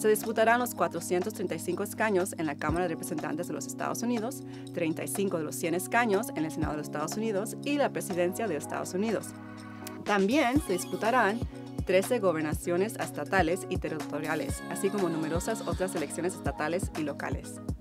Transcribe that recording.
Se disputarán los 435 escaños en la Cámara de Representantes de los Estados Unidos, 35 de los 100 escaños en el Senado de los Estados Unidos y la Presidencia de Estados Unidos. También se disputarán 13 gobernaciones estatales y territoriales, así como numerosas otras elecciones estatales y locales.